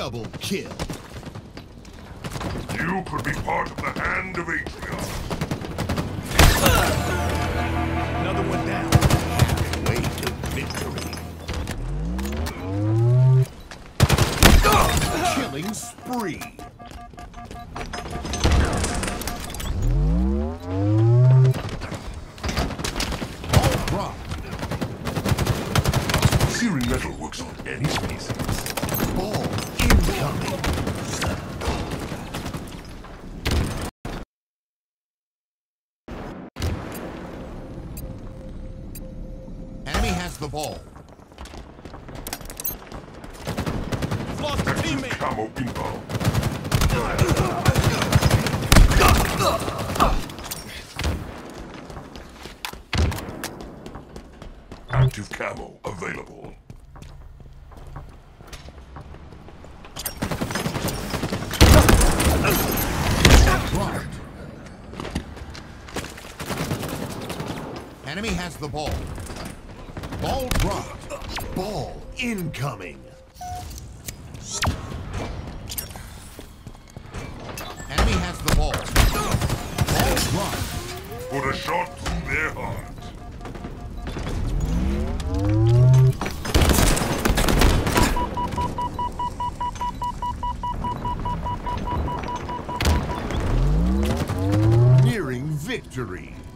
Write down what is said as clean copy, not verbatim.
Double kill. You could be part of the Hand of Atrion. Another one down. Halfway to victory. Killing spree. All dropped. Searing metal works on any species. Ball incoming. Enemy has the ball. Lost a teammate. Camo inbound. Active camo available. Dropped. Enemy has the ball. Ball dropped. Ball incoming. Enemy has the ball. Ball dropped. Put a shot through their heart. Nearing victory.